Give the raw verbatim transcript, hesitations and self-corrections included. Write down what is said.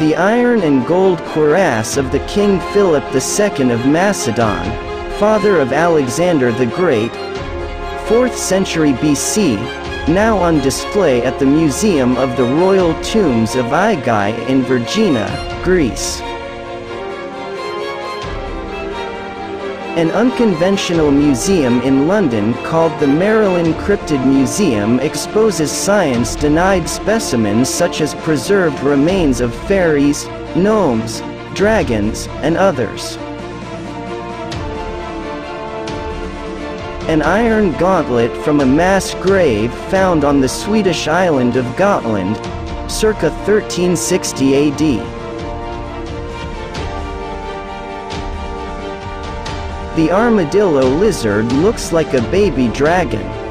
The iron and gold cuirass of the King Philip the Second of Macedon, father of Alexander the Great, fourth century B C, now on display at the Museum of the Royal Tombs of Aigai in Vergina, Greece. An unconventional museum in London called the Maryland Cryptid Museum exposes science-denied specimens such as preserved remains of fairies, gnomes, dragons, and others. An iron gauntlet from a mass grave found on the Swedish island of Gotland, circa thirteen sixty A D. The armadillo lizard looks like a baby dragon.